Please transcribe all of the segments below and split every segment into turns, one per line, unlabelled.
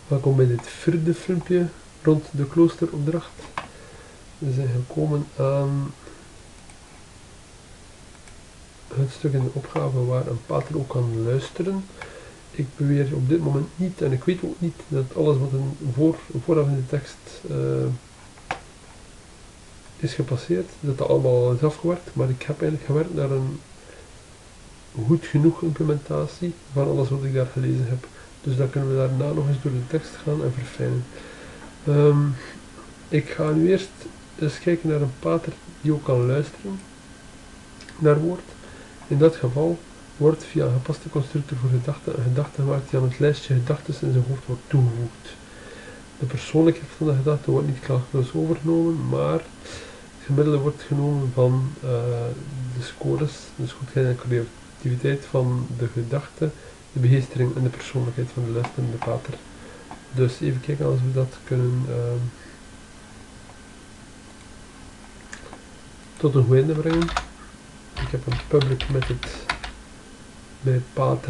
Welkom bij dit vierde filmpje rond de kloosteropdracht. We zijn gekomen aan het stuk in de opgave waar een pater ook kan luisteren. Ik beweer op dit moment niet, en ik weet ook niet, dat alles wat vooraf in de tekst is gepasseerd, dat dat allemaal is afgewerkt, maar ik heb eigenlijk gewerkt naar een goed genoeg implementatie van alles wat ik daar gelezen heb. Dus dan kunnen we daarna nog eens door de tekst gaan en verfijnen. Ik ga nu eerst eens kijken naar een pater die ook kan luisteren naar woord. In dat geval wordt via een gepaste constructor voor gedachten een gedachte gemaakt die aan het lijstje gedachten in zijn hoofd wordt toegevoegd. De persoonlijkheid van de gedachte wordt niet klakkeloos overgenomen, maar het gemiddelde wordt genomen van de scores, de goedheid en creativiteit van de gedachte, de begeestering en de persoonlijkheid van de luisterende pater. Dus even kijken als we dat kunnen tot een goed einde brengen. Ik heb een public method bij pater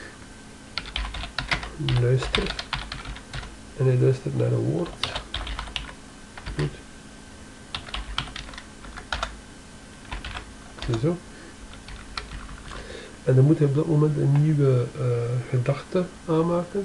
luister en hij luistert naar een woord. Goed. Zo. En dan moet hij op dat moment een nieuwe gedachte aanmaken.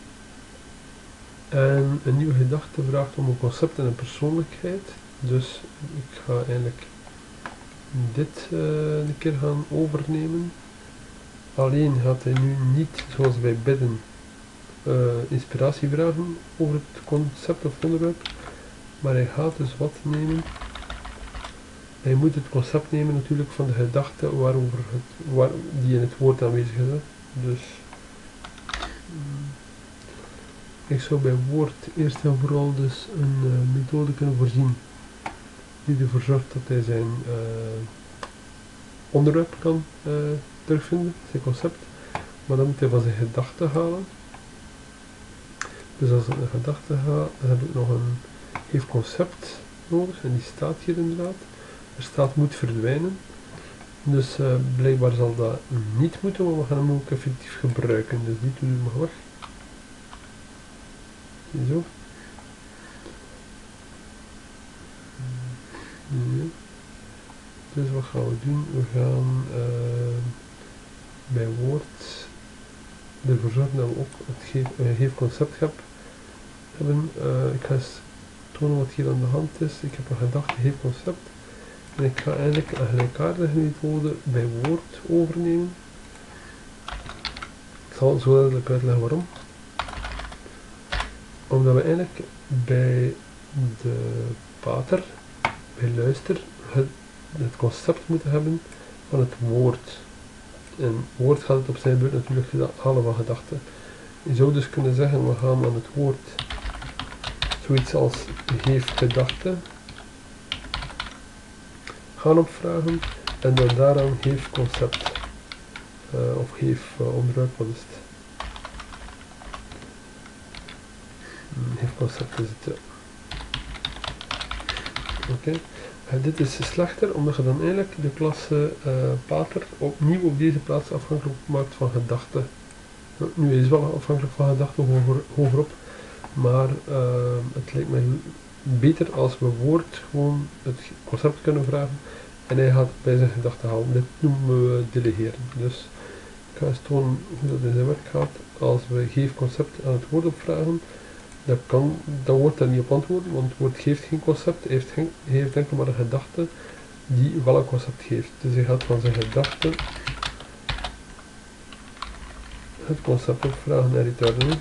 En een nieuwe gedachte vraagt om een concept en een persoonlijkheid. Dus ik ga eigenlijk dit een keer gaan overnemen. Alleen gaat hij nu niet, zoals bij bidden, inspiratie vragen over het concept of onderwerp, maar hij gaat dus wat nemen. Hij moet het concept nemen natuurlijk van de gedachte die in het woord aanwezig is. Dus ik zou bij woord eerst en vooral dus een methode kunnen voorzien die ervoor zorgt dat hij zijn onderwerp kan terugvinden, zijn concept, maar dan moet hij van zijn gedachte halen. Dus als ik naar gedachte ga, dan heb ik nog een heeft concept nodig en die staat hier inderdaad. Er staat moet verdwijnen, dus blijkbaar zal dat niet moeten, maar we gaan hem ook effectief gebruiken, dus die doen we maar weg. Zo. Ja. Dus wat gaan we doen? We gaan bij woord ervoor zorgen dat we ook het geefconcept hebben. Ik ga eens tonen wat hier aan de hand is. Ik heb een gedachte geefconcept en ik ga eigenlijk een gelijkaardige methode bij woord overnemen. Ik zal zo duidelijk uitleggen waarom. Omdat we eigenlijk bij de pater, bij luister, het concept moeten hebben van het woord. En woord gaat het op zijn beurt natuurlijk halen van gedachten. Je zou dus kunnen zeggen, we gaan aan het woord zoiets als geef gedachte gaan opvragen en dan daaraan geef concept of geef onderwerp, wat is het? Geef concept is het, ja. Oké. Dit is slechter omdat je dan eigenlijk de klasse pater opnieuw op deze plaats afhankelijk maakt van gedachten. Nu is het wel afhankelijk van gedachten hogerop, maar het lijkt mij beter als we woord gewoon het concept kunnen vragen en hij gaat het bij zijn gedachten halen. Dit noemen we delegeren. Dus ik ga eens tonen hoe dat in zijn werk gaat. Als we geef concept aan het woord opvragen, dan wordt daar niet op antwoorden, want het woord geeft geen concept, hij heeft enkel maar een gedachte die wel een concept geeft. Dus hij gaat van zijn gedachte het concept opvragen en returnen.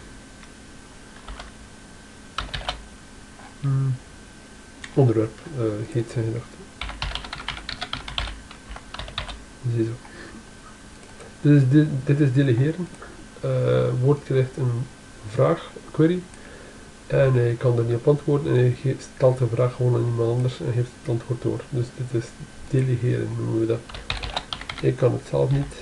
Onderwerp heet zijn gedachte. Ziezo. Dus dit is delegeren. Woord krijgt een vraag, query. En hij kan er niet op antwoorden en hij stelt de vraag gewoon aan iemand anders en geeft het antwoord door. Dus dit is delegeren, noemen we dat. Ik kan het zelf niet,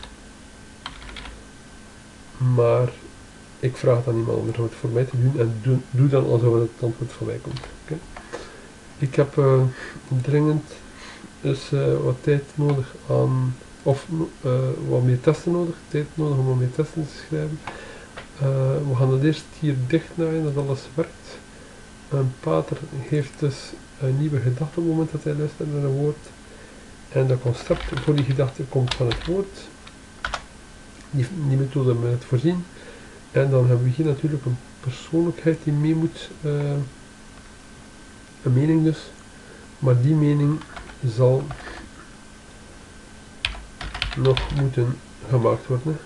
maar ik vraag het aan iemand anders om het voor mij te doen en doe dan alsof het antwoord van mij komt. Okay. Ik heb dringend dus wat tijd nodig aan, of wat meer testen nodig, tijd nodig om wat meer testen te schrijven. We gaan het eerst hier dichtnaaien dat alles werkt. Een pater heeft dus een nieuwe gedachte op het moment dat hij luistert naar een woord. En dat concept voor die gedachte komt van het woord. Die methode hebben we net voorzien. En dan hebben we hier natuurlijk een persoonlijkheid die mee moet. Een mening dus. Maar die mening zal nog moeten gemaakt worden.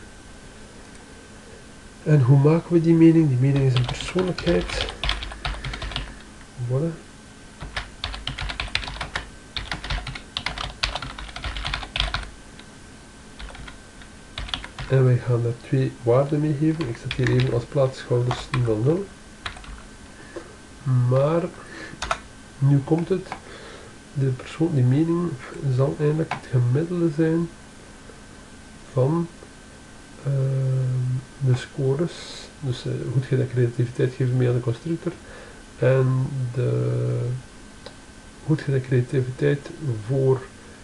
En hoe maken we die mening? Die mening is een persoonlijkheid. Voilà. En wij gaan daar 2 waarden mee geven. Ik zet hier even als plaatshouders 0,0. Maar nu komt het. De persoon, die mening zal eigenlijk het gemiddelde zijn van de scores. Dus goedheid en creativiteit geven mee aan de constructor. En de goedheid en creativiteit voor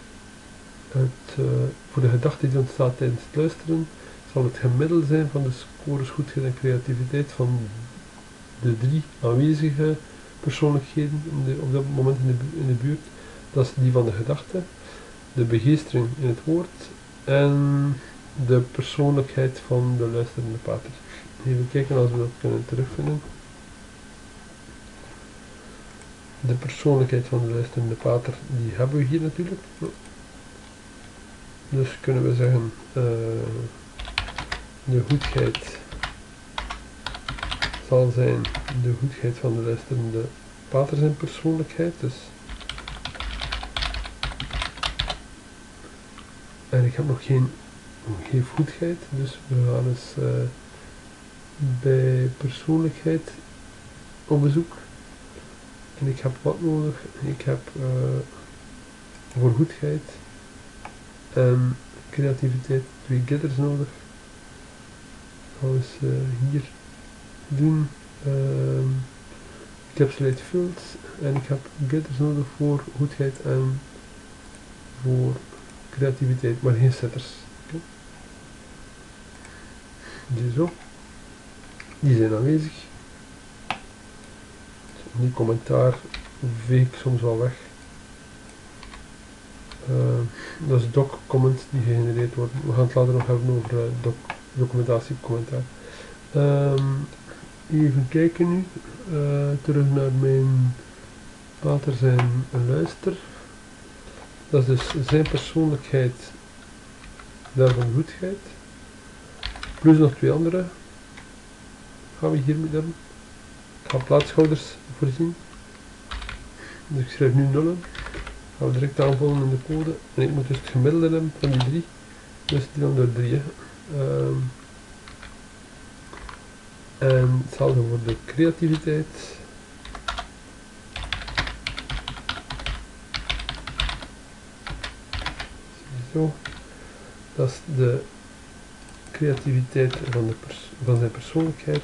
de gedachte die ontstaat tijdens het luisteren zal het gemiddelde zijn van de scores goedheid en creativiteit van de 3 aanwezige persoonlijkheden op dat moment in de buurt. Dat is die van de gedachte, de begeestering in het woord en de persoonlijkheid van de luisterende pater. Even kijken als we dat kunnen terugvinden. De persoonlijkheid van de luisterende pater, die hebben we hier natuurlijk. Dus kunnen we zeggen, de goedheid zal zijn de goedheid van de luisterende pater zijn persoonlijkheid. Dus. En ik heb nog geen goedheid, dus we gaan eens bij persoonlijkheid op bezoek. En ik heb wat nodig? Ik heb voor goedheid en creativiteit 2 getters nodig. Gaan we eens hier doen. Encapsulate fields en ik heb getters nodig voor goedheid en voor creativiteit, maar geen setters. Okay. Zo. Die zijn aanwezig. Die commentaar veeg ik soms wel weg. Dat is doc comments die gegenereerd worden. We gaan het later nog hebben over documentatie commentaar. Even kijken nu. Terug naar mijn pater zijn luister. Dat is dus zijn persoonlijkheid, daarvan goedheid. Plus nog 2 andere. Gaan we hiermee doen. Ik ga plaatshouders voorzien. Dus ik schrijf nu 0. Gaan we direct aanvullen in de code. En ik moet dus het gemiddelde hebben van die 3. Dus die dan door 3. En hetzelfde voor de creativiteit. Zo. Dat is de creativiteit van zijn persoonlijkheid.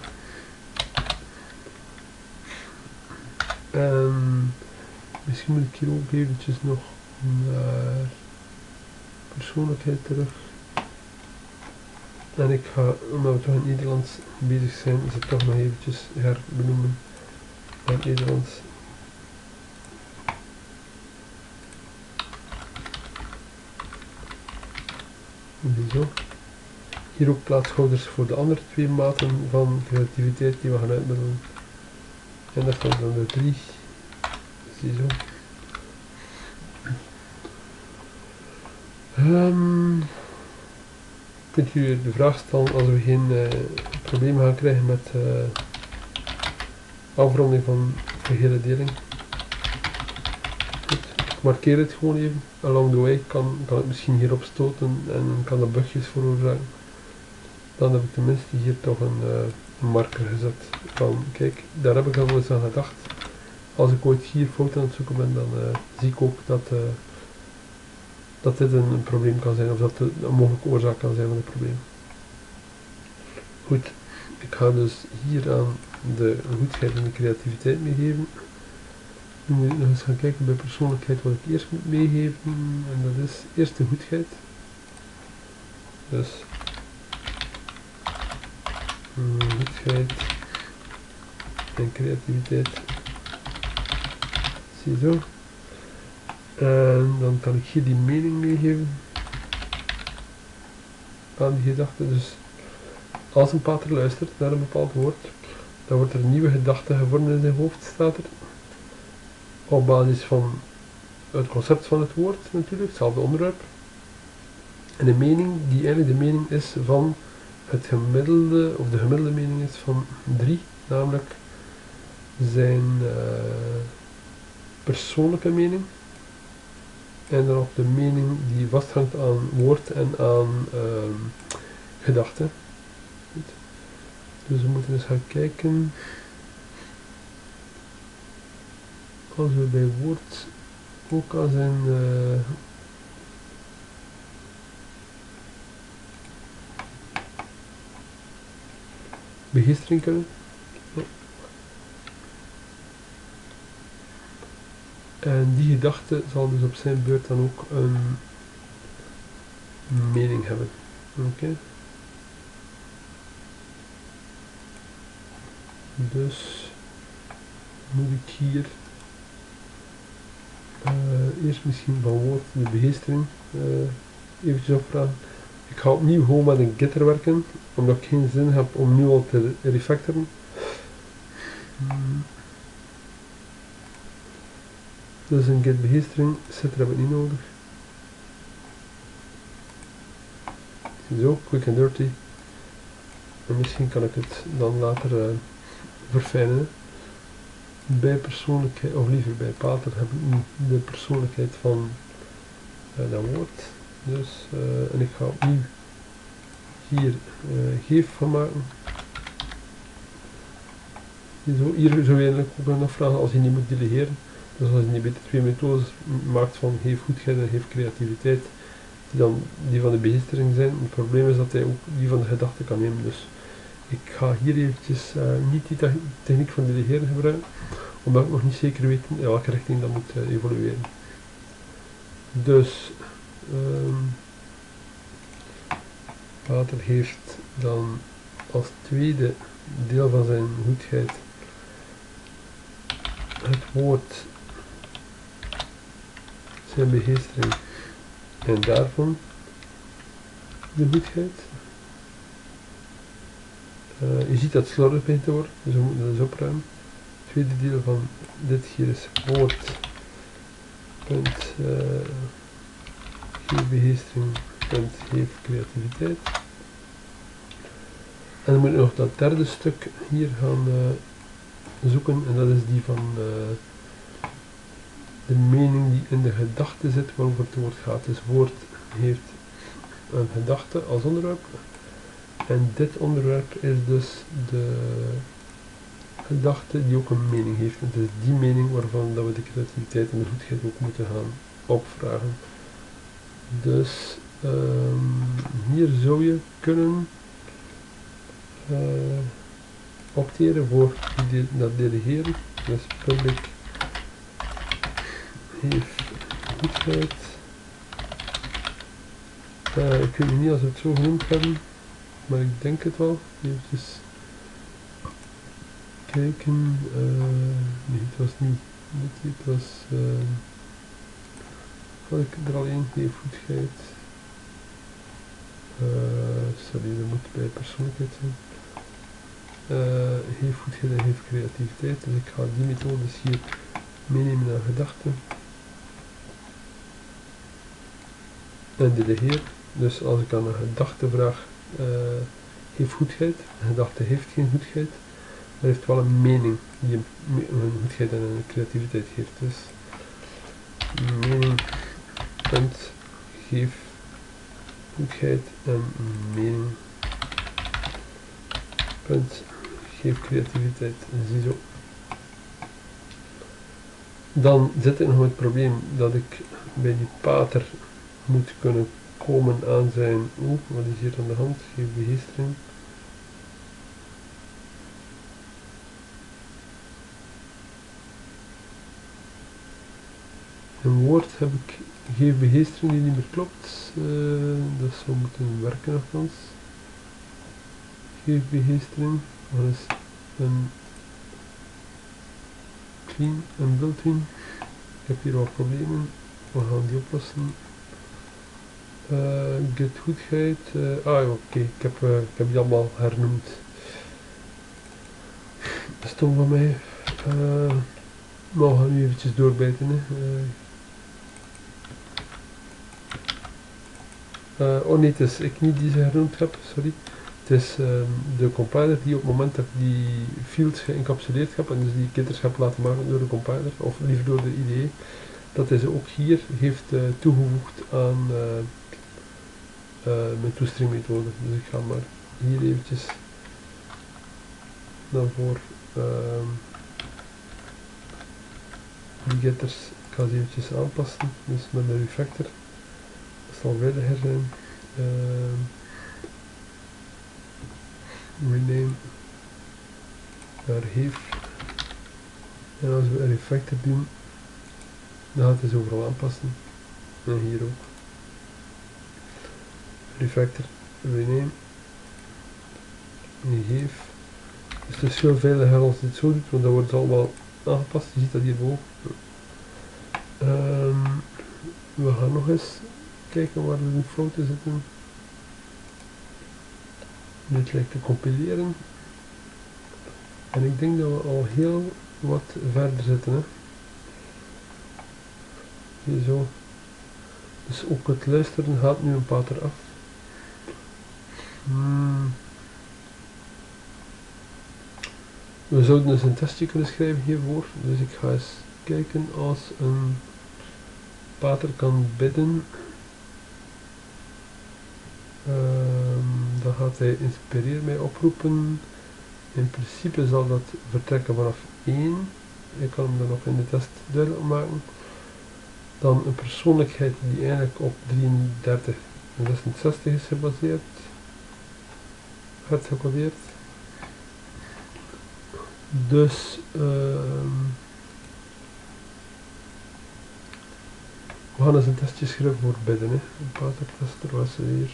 En misschien moet ik hier ook eventjes nog naar persoonlijkheid terug. En ik ga, omdat we toch in Nederlands bezig zijn, is het toch nog eventjes herbenoemen naar Nederlands. Zo. Hier ook plaatshouders voor de andere 2 maten van creativiteit die we gaan uitmiddelen. En dat gaat dan door 3. Ziezo. Kunt u de vraag stellen als we geen problemen gaan krijgen met afronding van gehele deling. Goed, ik markeer het gewoon even. Along the way kan het misschien hierop stoten en kan dat bugjes veroorzaken. Dan heb ik tenminste hier toch een marker gezet van kijk, daar heb ik al eens aan gedacht. Als ik ooit hier fouten aan het zoeken ben, dan zie ik ook dat dit een probleem kan zijn, of dat het een mogelijke oorzaak kan zijn van het probleem. Goed, ik ga dus hier aan de goedheid en de creativiteit meegeven. Nu moet ik nog eens gaan kijken bij persoonlijkheid wat ik eerst moet meegeven, en dat is eerst de goedheid. Dus goedheid en creativiteit. Ziezo. En dan kan ik hier die mening meegeven aan die gedachte. Dus als een pater luistert naar een bepaald woord, dan wordt er een nieuwe gedachte gevormd in zijn hoofd, staat er. Op basis van het concept van het woord natuurlijk, hetzelfde onderwerp. En de mening, die eigenlijk de mening is van het gemiddelde, of de gemiddelde mening is van 3, namelijk zijn persoonlijke mening. En dan ook de mening die vasthangt aan woord en aan gedachte. Dus we moeten eens gaan kijken. Als we bij woord ook aan zijn begeestering kunnen. En die gedachte zal dus op zijn beurt dan ook een mening hebben. Oké. Dus moet ik hier eerst misschien van woord de begeestering eventjes opvragen. Ik ga opnieuw gewoon met een getter werken, omdat ik geen zin heb om nu al te refactoren. Dus een get begeestering, setter hebben we niet nodig. Zo, quick and dirty. En misschien kan ik het dan later verfijnen. Bij persoonlijkheid, of liever bij pater, heb ik nu de persoonlijkheid van dat woord. Dus, en ik ga opnieuw hier geef van maken. Hier zou je eigenlijk ook nog vragen als je niet moet delegeren. Dus als je niet beter 2 methodes maakt van geef goedheid en geef creativiteit, die dan die van de begeestering zijn. Het probleem is dat hij ook die van de gedachte kan nemen. Dus ik ga hier eventjes niet die techniek van delegeren gebruiken, omdat ik nog niet zeker weet in welke richting dat moet evolueren. Dus Pater heeft dan als tweede deel van zijn goedheid het woord, zijn begeestering en daarvan de goedheid. Je ziet dat het slordig begint te worden, dus we moeten dat eens opruimen. Het tweede deel van dit hier is woord, punt, geef begeestering, punt, geef creativiteit. En dan moet je nog dat derde stuk hier gaan zoeken, en dat is die van de mening die in de gedachte zit waarover het woord gaat. Dus woord heeft een gedachte als onderwerp. En dit onderwerp is dus de gedachte die ook een mening heeft. En het is die mening waarvan dat we de creativiteit en de goedheid ook moeten gaan opvragen. Dus hier zou je kunnen opteren voor dat delegeren. Dus public heeft goedheid. Ik weet niet als we het zo genoemd hebben, maar ik denk het wel. Even kijken. Nee, het was niet. Het was. Had ik er al één? Heeft goedheid. Sorry, dat moet bij persoonlijkheid zijn. Heeft goedheid en heeft creativiteit. Dus ik ga die methodes hier meenemen naar gedachten. En delegeer. Dus als ik aan een gedachte vraag, heeft goedheid. Een gedachte heeft geen goedheid, maar heeft wel een mening die een goedheid en een creativiteit geeft. Dus mening, punt, geef goedheid en mening, punt, geef creativiteit. Ziezo. Dan zit ik nog met het probleem dat ik bij die pater moet kunnen komen aan zijn, wat is hier aan de hand, geef begeestering. Een woord heb ik, geef begeestering die niet meer klopt, dat zou moeten werken althans. GVG-string, dat is een clean en built-in. Ik heb hier wat problemen, we gaan die oplossen. Get goedheid, oké, ik heb die allemaal hernoemd. Stom van mij. Maar we gaan nu eventjes doorbijten. Oh nee, het is ik niet die ze hernoemd heb, sorry. Het is de compiler die op het moment dat ik die fields geëncapsuleerd heb en dus die getters heb laten maken door de compiler, of liever door de IDE, dat hij ze ook hier heeft toegevoegd aan mijn toestringmethode. Dus ik ga maar hier eventjes naar voor die getters, ik ga ze eventjes aanpassen, dus met een refactor, dat zal veiliger zijn. Rename naar heeft, en als we een refactor doen, dan gaat hij ze overal aanpassen, en hier ook. Refactor, rename, geef. Dus het is veel veiliger als dit zo doet, want dan wordt het allemaal aangepast. Je ziet dat hierboven. We gaan nog eens kijken waar de fouten zitten. Dit lijkt te compileren. En ik denk dat we al heel wat verder zitten. Hè. Hier zo. Dus ook het luisteren gaat nu een pater af. We zouden dus een testje kunnen schrijven hiervoor. Dus ik ga eens kijken als een pater kan bidden. Dan gaat hij inspireer mij oproepen. In principe zal dat vertrekken vanaf 1. Ik kan hem dan nog in de test duidelijk maken. Dan een persoonlijkheid die eigenlijk op 33 en 66 is gebaseerd. Werd gecodeerd. Dus we gaan eens een testje schrijven voor bidden. Hè. Een patertester was er hier.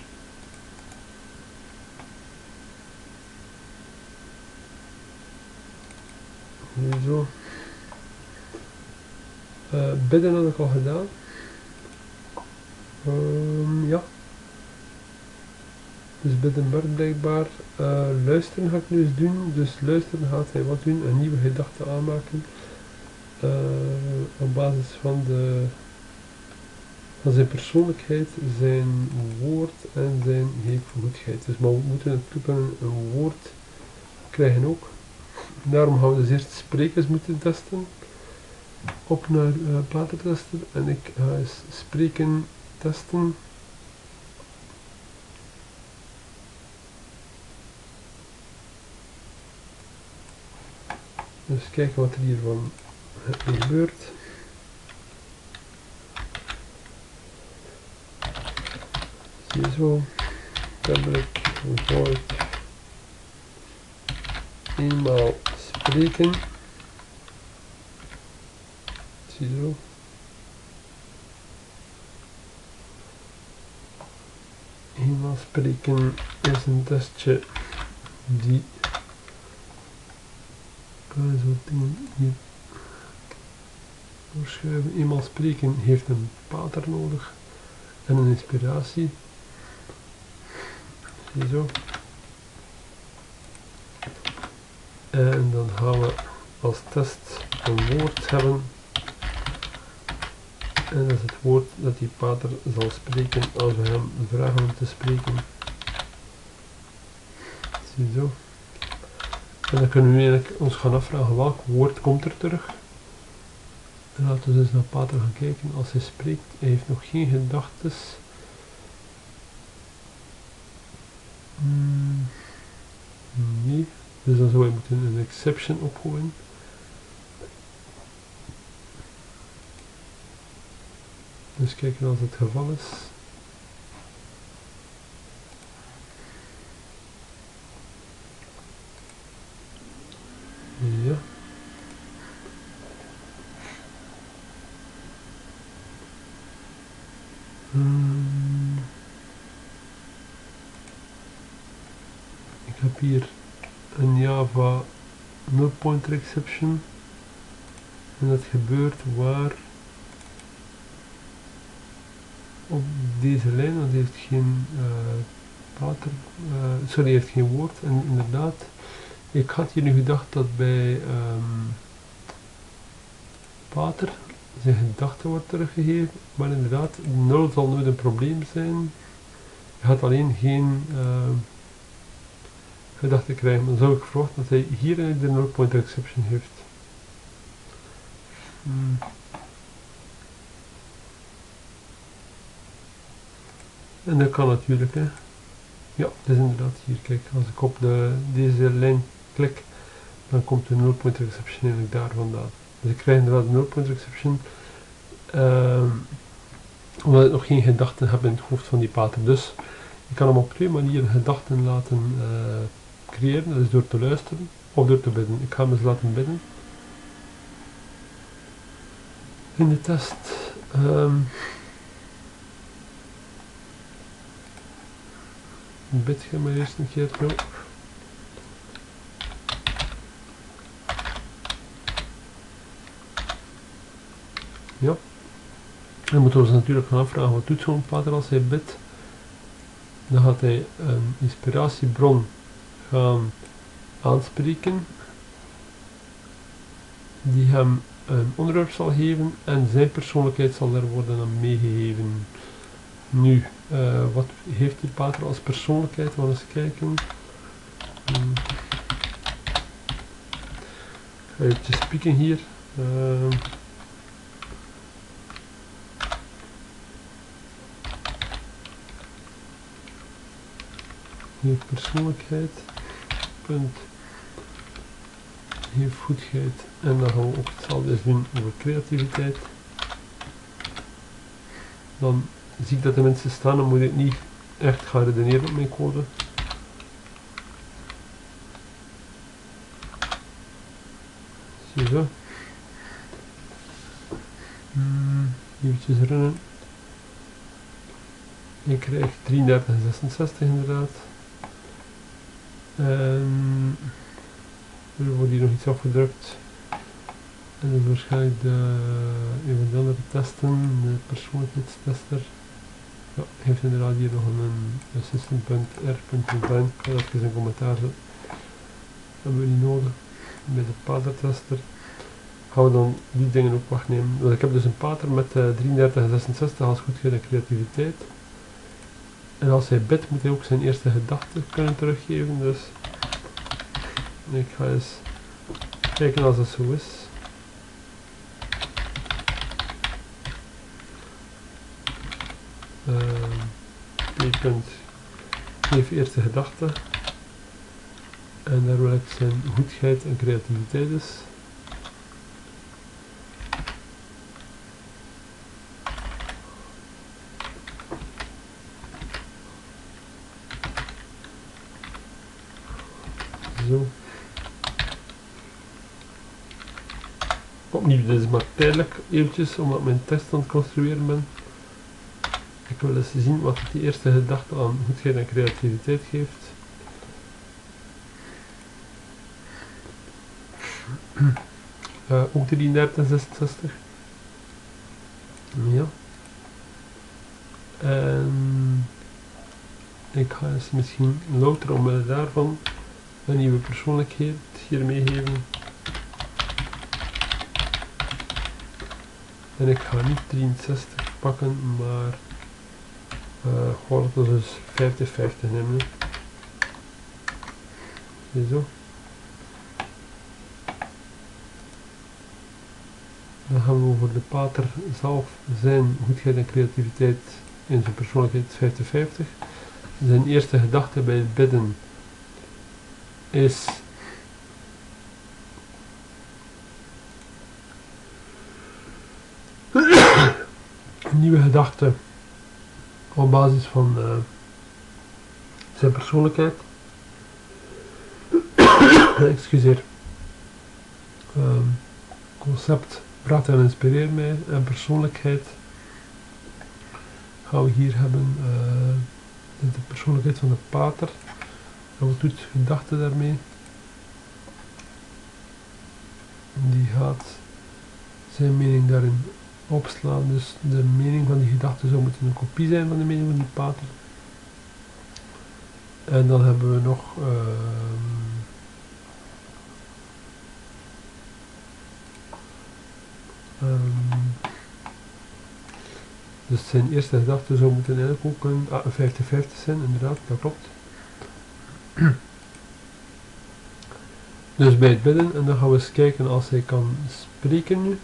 Hier zo. Bidden had ik al gedaan. Ja. Dus bidden werkt blijkbaar. Luisteren ga ik nu eens doen. Dus luisteren gaat hij wat doen. Een nieuwe gedachte aanmaken. Op basis van zijn persoonlijkheid, zijn woord en zijn geefgoedheid. Dus maar we moeten natuurlijk een woord krijgen ook. Daarom gaan we dus eerst sprekers moeten testen. Op naar patertester en ik ga eens spreken testen. Dus kijken wat er hiervan gebeurt. Zie je zo. Tablet, void. Eenmaal spreken. Zie je zo. Eenmaal spreken is een testje die kan zo dingen hier doorschuiven. Eenmaal spreken heeft een pater nodig en een inspiratie. Zie je zo. En dan gaan we als test een woord hebben. En dat is het woord dat die pater zal spreken als we hem vragen om te spreken. Zie je zo. En dan kunnen we nu eigenlijk ons gaan afvragen welk woord komt er terug. En laten we dus naar pater gaan kijken. Als hij spreekt, hij heeft nog geen gedachtes. Nee. Dus dan zou hij moeten een exception opgooien. Dus kijken als het geval is. Ja. Ik heb heb hier een Java null pointer exception. En dat gebeurt waar? Op deze lijn, want die heeft geen pater, sorry, heeft geen woord. En inderdaad, ik had hier nu gedacht dat bij pater zijn gedachte wordt teruggegeven, maar inderdaad, 0 zal nooit een probleem zijn. Je gaat alleen geen gedachte krijgen. Dan zou ik verwachten dat hij hier eigenlijk de null pointer exception heeft. En dat kan natuurlijk, hè. Ja, het is inderdaad hier. Kijk, als ik op deze lijn klik, dan komt de null pointer exception eigenlijk daar vandaan. Dus ik krijg inderdaad de null pointer exception, omdat ik nog geen gedachten heb in het hoofd van die pater. Dus je kan hem op twee manieren gedachten laten creëren. Dat is door te luisteren of door te bidden. Ik ga hem eens laten bidden. In de test. Bid je maar eerst een keer zo. Ja. Dan moeten we ons natuurlijk gaan afvragen, wat doet zo'n pater als hij bidt? Dan gaat hij een inspiratiebron gaan aanspreken, die hem een onderwerp zal geven en zijn persoonlijkheid zal daar worden aan meegegeven. Nu, wat heeft die pater als persoonlijkheid? We gaan eens kijken. Ik ga even spieken hier. Heeft persoonlijkheid, punt, heeft goedheid, en dan gaan we ook hetzelfde eens doen over creativiteit. Dan zie ik dat de mensen staan, dan moet ik niet echt gaan redeneren op mijn code. Ziezo. Eventjes runnen. Ik krijg 33 en 66 inderdaad. En er wordt hier nog iets afgedrukt. En dat is waarschijnlijk een van de andere testen, de persoonlijkheidstester. Ja, heeft inderdaad hier nog een assistant.r.design. Ik ga dat even een commentaar zetten. Dat hebben we niet nodig. Bij de patertester gaan we dan die dingen ook wegnemen. Want ik heb dus een pater met 33 en 66 als goedheid en creativiteit. En als hij bidt, moet hij ook zijn eerste gedachte kunnen teruggeven. Dus ik ga eens kijken als dat zo is. P-punt geef eerste gedachte. En daar wil ik zijn goedheid en creativiteit is. Zo. Opnieuw, dit is maar tijdelijk eventjes, omdat mijn test aan het construeren ben. Ik wil eens zien wat die eerste gedachte aan goedheid en creativiteit geeft. Ook 33 en 66. Ja. En ik ga eens misschien louter omwille daarvan een nieuwe persoonlijkheid hier meegeven. En ik ga niet 63 pakken, maar gewoon dat dus 50-50 nemen. Zo. Dan gaan we over de pater zelf, zijn goedheid en creativiteit in zijn persoonlijkheid 50-50. Zijn eerste gedachte bij het bidden is een nieuwe gedachte op basis van zijn persoonlijkheid. Excuseer. Concept praat en inspireert mij en persoonlijkheid gaan we hier hebben de persoonlijkheid van de pater. En wat doet gedachte daarmee? Die gaat zijn mening daarin opslaan, dus de mening van die gedachte zou moeten een kopie zijn van de mening van die pater. En dan hebben we nog dus zijn eerste gedachte zou moeten eigenlijk ook een 50-50 zijn, inderdaad, dat klopt. Dus bij het bidden, en dan gaan we eens kijken als hij kan spreken nu.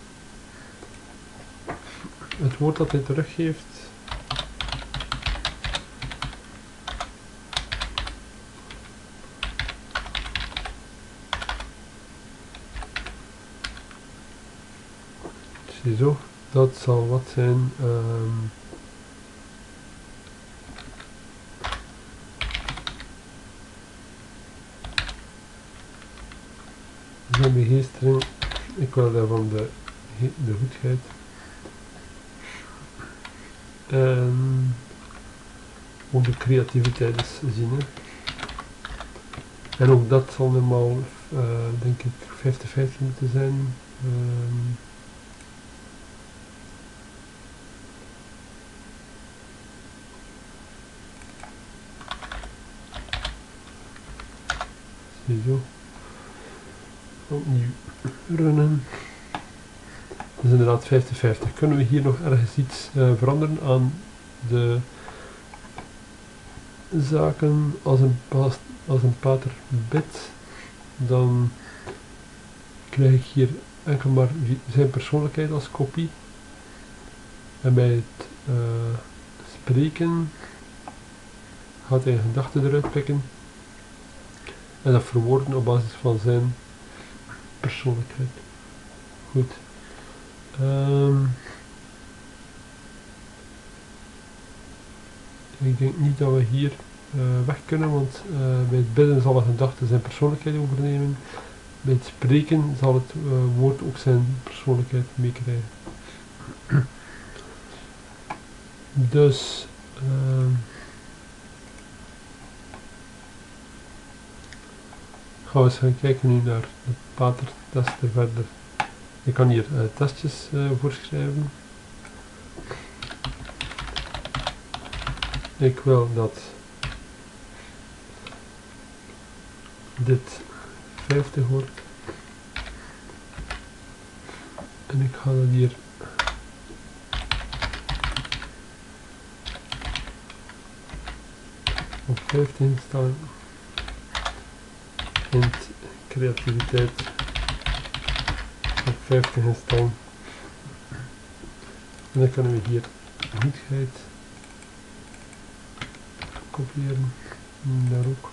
Het woord dat hij teruggeeft. Ziezo, dat zal wat zijn. Zijn begeestering, ik wil daarvan de goedheid. En ook de creativiteit is zien. Hè. En ook dat zal normaal, denk ik, 50-50 moeten zijn. Ziezo. Opnieuw runnen. Dat is inderdaad 50-50. Kunnen we hier nog ergens iets veranderen aan de zaken? Als een pater bidt, dan krijg ik hier enkel maar zijn persoonlijkheid als kopie. En bij het spreken gaat hij een gedachte eruit pikken en dat verwoorden op basis van zijn persoonlijkheid. Goed. Ik denk niet dat we hier weg kunnen, want bij het bidden zal een gedachte zijn persoonlijkheid overnemen. Bij het spreken zal het woord ook zijn persoonlijkheid meekrijgen. Dus gaan we eens gaan kijken nu naar de patertesten verder. Ik kan hier testjes voorschrijven. Ik wil dat dit 50 wordt. En ik ga dat hier op 15 staan. En creativiteit op 50 staan. En dan kunnen we hier goedheid kopiëren. Daar ook.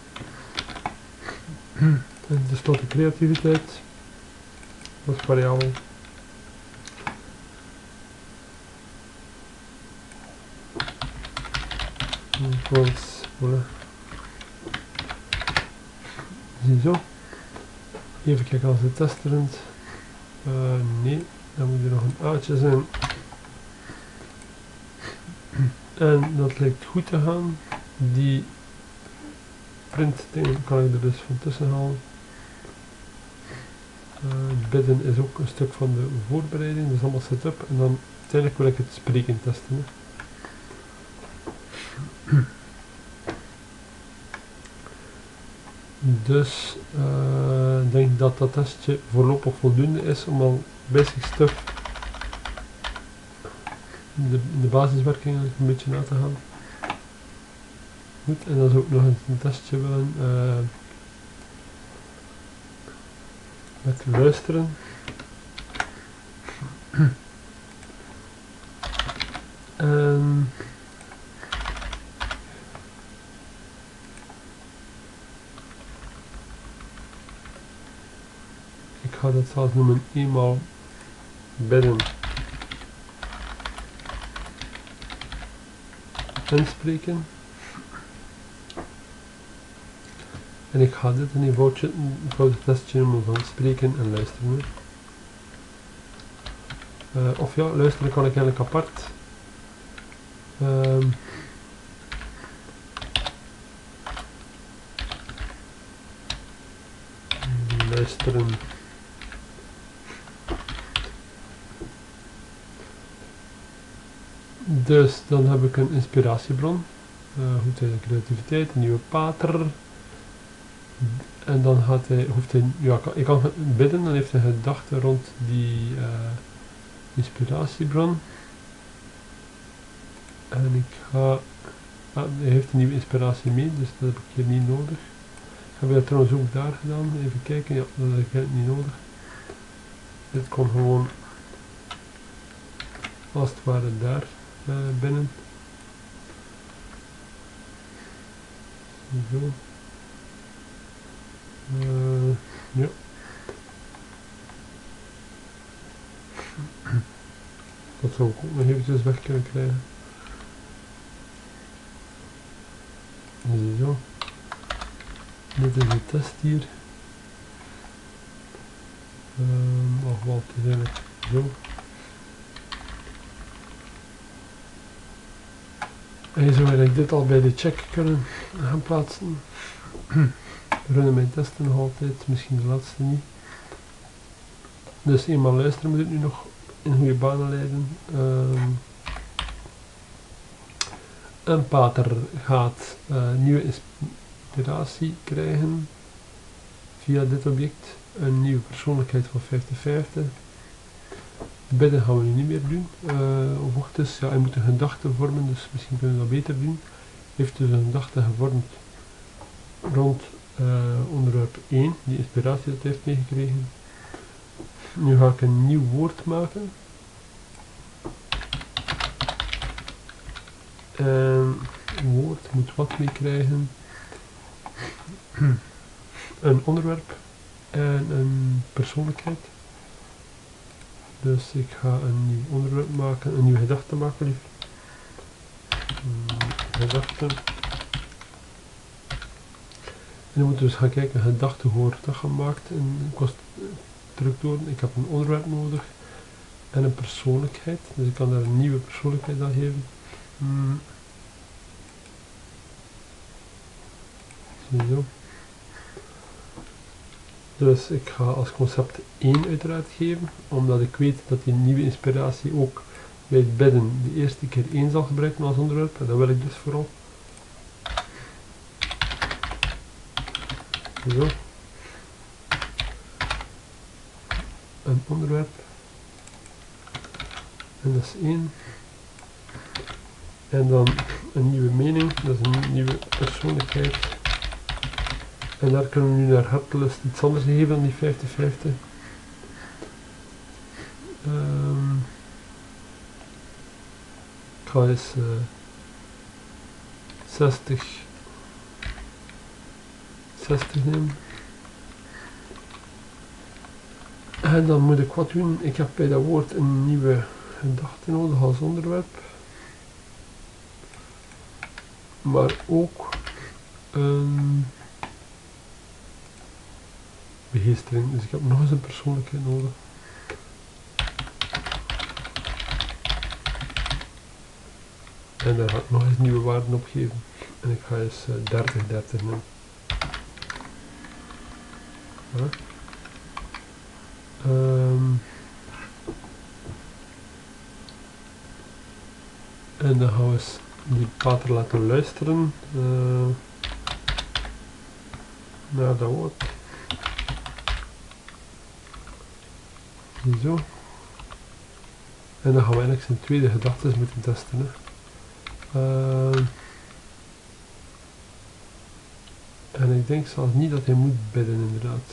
En tenslotte creativiteit. Dat is variabel. Voilà. Ziezo. Even kijken als het testrend. Nee, dan moet er nog een uitje zijn. En dat lijkt goed te gaan. Die print kan ik er dus van tussen halen. Bidden is ook een stuk van de voorbereiding, dus allemaal setup. En dan uiteindelijk wil ik het spreken testen. Dus ik denk dat dat testje voorlopig voldoende is om al basic stuff, de basiswerking een beetje na te gaan. Goed, en dan zou ik nog een testje willen met luisteren. En ik ga dat zelfs noemen eenmaal bidden en spreken. En ik ga dit een eenvoudig testje noemen van spreken en luisteren. Of ja, luisteren kan ik eigenlijk apart. luisteren. Dus dan heb ik een inspiratiebron. Goed zijn creativiteit, een nieuwe pater. En dan hoeft hij, ja, ik kan bidden, dan heeft hij gedachten rond die inspiratiebron. En ik ga, hij heeft een nieuwe inspiratie mee, dus dat heb ik hier niet nodig. Heb ik dat trouwens ook daar gedaan, even kijken, ja, dat heb ik niet nodig. Dit komt gewoon als het ware daar binnen. Zo. Ja. Dat zou ik ook nog eventjes weg kunnen krijgen. Zo. Dit is de test hier. Of wat is eigenlijk zo. En je zou eigenlijk dit al bij de check kunnen gaan plaatsen. Runnen mijn testen nog altijd, misschien de laatste niet. Dus eenmaal luisteren moet het nu nog in goede banen leiden. Een pater gaat nieuwe inspiratie krijgen via dit object. Een nieuwe persoonlijkheid van 50-50. Bidden gaan we nu niet meer doen. Dus ja, hij moet een gedachte vormen, dus misschien kunnen we dat beter doen. Hij heeft dus een gedachte gevormd rond onderwerp 1, die inspiratie dat hij heeft meegekregen. Nu ga ik een nieuw woord maken. En een woord moet wat meekrijgen. Een onderwerp en een persoonlijkheid. Dus ik ga een nieuw onderwerp maken, een nieuwe gedachte maken liever. Gedachten. En dan moeten we dus gaan kijken, gedachte, hoe wordt dat gemaakt in constructoren. Ik heb een onderwerp nodig en een persoonlijkheid, dus ik kan daar een nieuwe persoonlijkheid aan geven. Zo. Dus ik ga als concept 1 uiteraard geven, omdat ik weet dat die nieuwe inspiratie ook bij het bidden de eerste keer 1 zal gebruiken als onderwerp, en dat wil ik dus vooral. Zo. Een onderwerp. En dat is 1. En dan een nieuwe mening, dat is een nieuwe persoonlijkheid. En daar kunnen we nu naar hartelust iets anders geven dan die 50-50. Ik ga eens 60 nemen. En dan moet ik wat doen. Ik heb bij dat woord een nieuwe gedachte nodig als onderwerp. Maar ook een begeestering. Dus ik heb nog eens een persoonlijkheid nodig. En daar ga ik nog eens nieuwe waarden op geven. En ik ga eens 30 nemen. Ja. En dan gaan we eens die pater laten luisteren naar dat woord. Zo. En dan gaan we eigenlijk zijn tweede gedachten moeten testen. Hè. En ik denk zelfs niet dat hij moet bidden inderdaad.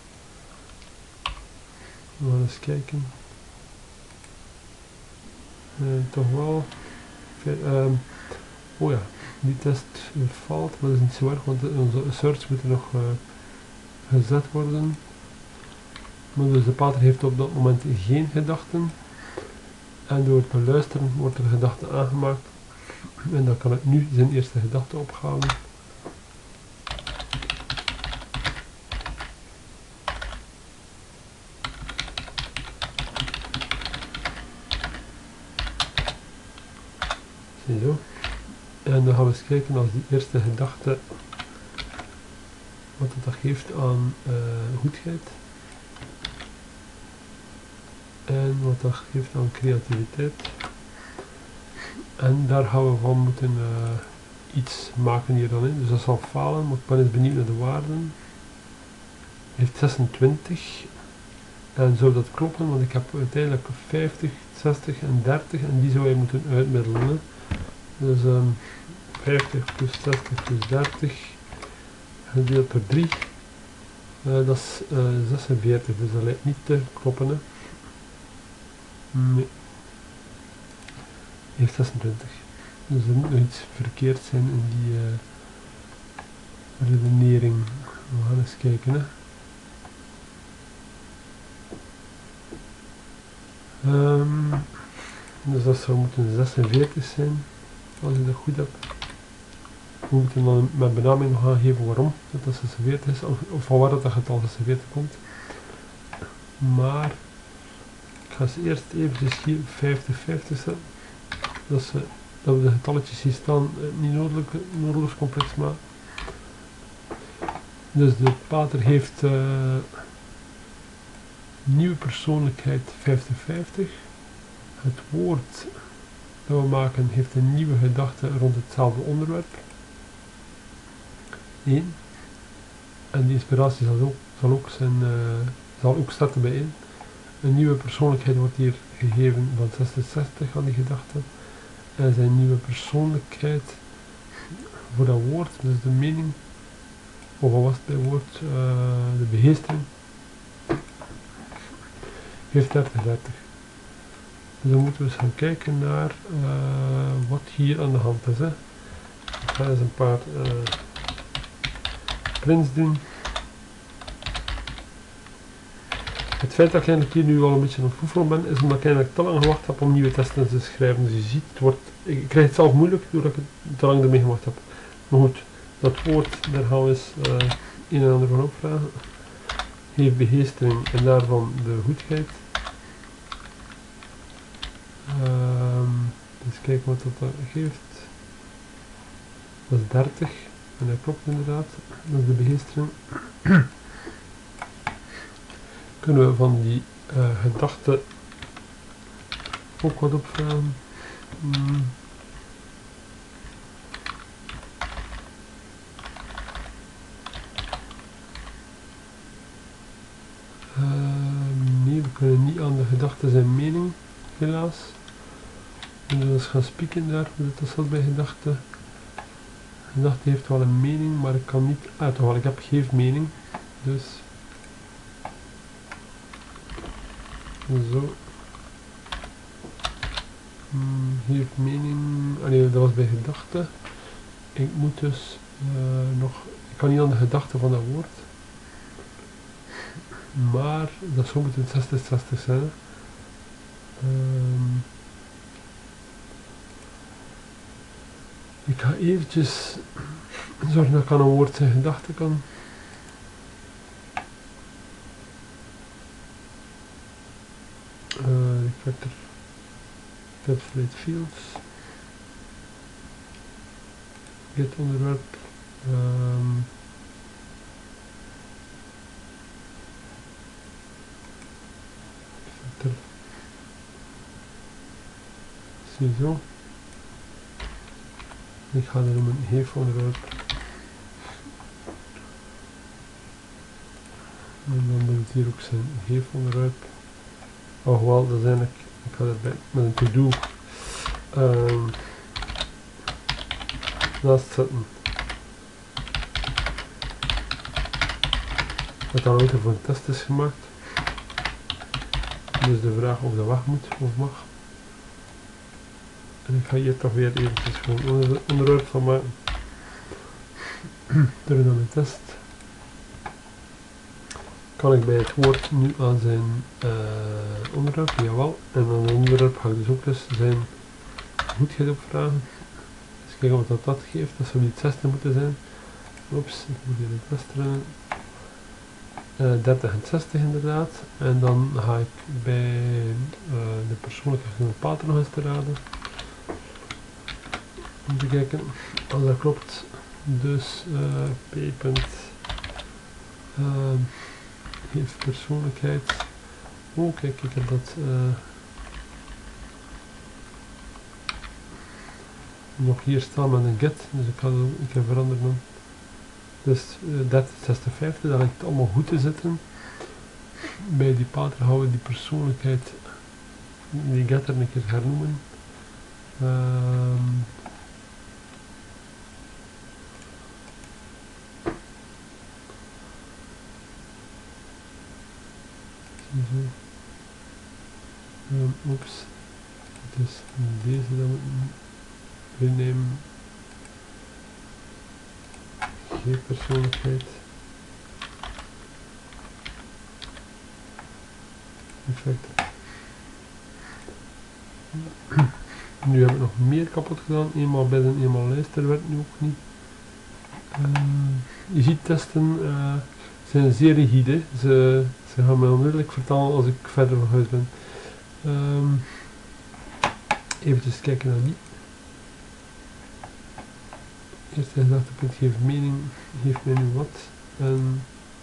We gaan eens kijken. Toch wel. Oh ja, die test valt, maar dat is niet zo erg, want onze search moet er nog gezet worden. Maar dus de pater heeft op dat moment geen gedachten. En door te luisteren wordt er gedachte aangemaakt. En dan kan ik nu zijn eerste gedachte opgaan. Zo. En dan gaan we eens kijken als die eerste gedachte wat het dat geeft aan goedheid. en wat dat geeft aan creativiteit. En daar gaan we van moeten iets maken hier dan in. Dus dat zal falen, maar ik ben eens benieuwd naar de waarden. Heeft 26. En zou dat kloppen, want ik heb uiteindelijk 50, 60 en 30 en die zou je moeten uitmiddelen. Hè. Dus 50 plus 60 plus 30 gedeeld per 3, dat is 46, dus dat lijkt niet te kloppen. Hè. Nee, heeft 26. Dus er moet nog iets verkeerd zijn in die redenering. We gaan eens kijken. Hè. Dus dat zou moeten 46 zijn, als ik dat goed heb. We moeten dan met benaming nog aangeven waarom dat 46 is, of van waar dat getal 46 komt. Maar ik ga ze eerst eventjes hier 50, 50 zetten. Dat we de getalletjes hier staan niet noodloos complex maken. Dus de pater heeft nieuwe persoonlijkheid 50-50. Het woord dat we maken heeft een nieuwe gedachte rond hetzelfde onderwerp. 1. En die inspiratie zal ook starten bij 1. Een nieuwe persoonlijkheid wordt hier gegeven van 66 aan die gedachte. En zijn nieuwe persoonlijkheid voor dat woord, dus de mening, of wat was het bij woord, de begeestering, heeft 30-30. Dus dan moeten we eens gaan kijken naar wat hier aan de hand is. Hè. Ik ga eens een paar prints doen. Het feit dat ik eigenlijk hier nu al een beetje aan het voetballen ben, is omdat ik eigenlijk te lang gewacht heb om nieuwe testen te schrijven. Dus je ziet, ik krijg het zelf moeilijk doordat ik te lang ermee gewacht heb. Maar goed, dat woord, daar gaan we eens een en ander van opvragen. Heeft begeestering en daarvan de goedheid. Dus kijken wat dat geeft. Dat is 30 en dat klopt inderdaad. Dat is de begeestering. Kunnen we van die gedachten ook wat opvragen. Nee, we kunnen niet aan de gedachte zijn mening, helaas. We moeten eens gaan spieken daar, dat zat bij gedachte. Gedachte heeft wel een mening, maar ik kan niet uithalen. Ik heb geen mening, dus zo. Heeft mening. Nee, dat was bij gedachte. Ik moet dus ik kan niet aan de gedachte van dat woord. Maar dat zou moeten 60 zijn. Ik ga eventjes zorgen dat ik aan een woord zijn gedachte kan. Refactor Encapsulate Fields. Get onderwerp. Ziezo. Ik ga er een heeft onderwerp. En dan moet het hier ook zijn heeft onderwerp. Oh wel, dat is eigenlijk, ik ga erbij met een to-do naast zetten. Dat dan ook voor een test is gemaakt. Dus de vraag of dat weg moet of mag. En ik ga hier toch weer eventjes gewoon onderwerp van maken. Terug naar mijn test. Kan ik bij het woord nu aan zijn onderwerp? Jawel. En aan het onderwerp ga ik dus ook zijn goedheid opvragen. Dus kijken wat dat geeft. Dat zou niet 16 moeten zijn. Oeps, ik moet hier de test rennen. 30 en 60 inderdaad. En dan ga ik bij de persoonlijkheid van de pater nog eens te raden. Om te kijken als dat klopt. Dus p. Heeft persoonlijkheid Oh, kijk, ik heb dat nog hier staan met een get, dus ik ga het ook een keer veranderen. Dus 3056, dat lijkt het allemaal goed te zitten. Bij die pater gaan we die persoonlijkheid, die getter een keer hernoemen. Zo. Oeps. Dus deze dan we nemen. Geen persoonlijkheid. Perfect. Nu hebben we nog meer kapot gedaan. Eenmaal bidden, eenmaal luisteren werkt nu ook niet. Je ziet testen zijn zeer rigide. Ze gaan mij onmiddellijk vertalen als ik verder van huis ben. Even kijken naar die. Eerst gedachte, geef mening, geef mij nu wat. En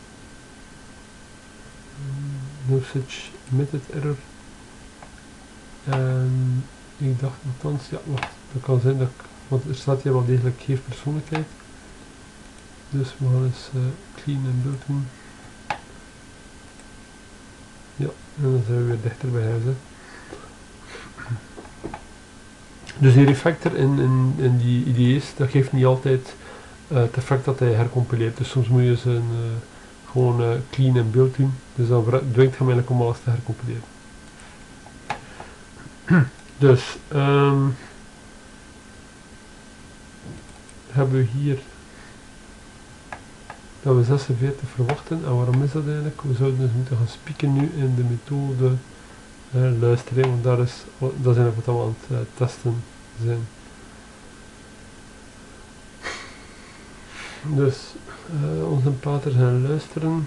no such emitted error. En ik dacht nogthans, ja wacht, dat kan zijn dat ik, want er staat hier wel degelijk geef persoonlijkheid. Dus we gaan eens clean en build doen. Ja, en dan zijn we weer dichter bij huis. Hè. Dus die refactor in die IDE's, dat geeft niet altijd het effect dat hij hercompileert. Dus soms moet je ze gewoon clean en build doen. Dus dan dwingt hij eigenlijk om alles te hercompileren. Dus hebben we hier dat we 46 verwachten. En waarom is dat eigenlijk? We zouden dus moeten gaan spieken nu in de methode luisteren, want dat is eigenlijk wat we aan het testen zijn. Dus onze paters gaan luisteren.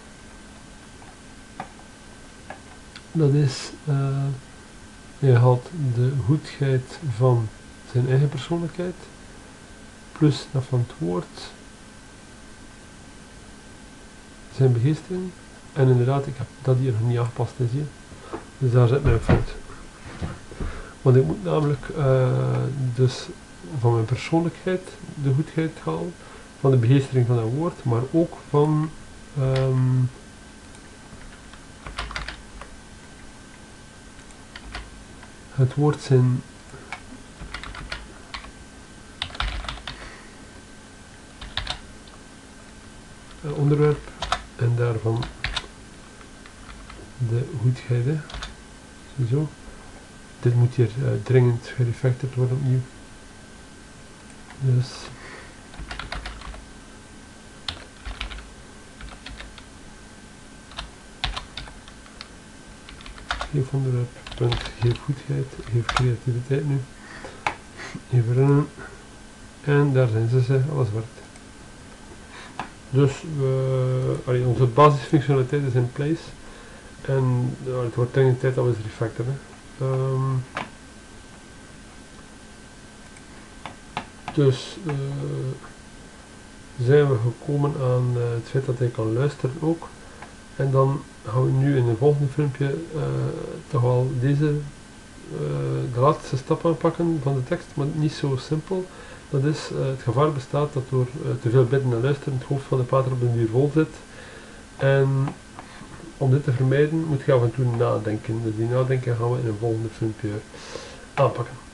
Dat is, hij haalt de goedheid van zijn eigen persoonlijkheid, plus dat van het woord, zijn begeestering. En inderdaad, ik heb dat hier nog niet aangepast, zie je. Dus daar zit mijn fout. Want ik moet namelijk dus van mijn persoonlijkheid de goedheid halen, van de begeestering van dat woord, maar ook van het woord zijn onderwerp en daarvan de goedheid. Zo. Dit moet hier dringend gerefactored worden opnieuw. Dus geef onderwerp, punt, geef goedheid, geef creativiteit nu. Even runnen. En daar zijn ze, alles werkt. Dus onze basisfunctionaliteit is in place. En het wordt dringend tijd dat we ze refactoren. Dus zijn we gekomen aan het feit dat hij kan luisteren ook. En dan gaan we nu in het volgende filmpje toch wel de laatste stap aanpakken van de tekst, maar niet zo simpel. Dat is, het gevaar bestaat dat door te veel bidden en luisteren het hoofd van de pater op de duur vol zit. En om dit te vermijden moet je af en toe nadenken. Dus die nadenken gaan we in een volgende filmpje aanpakken.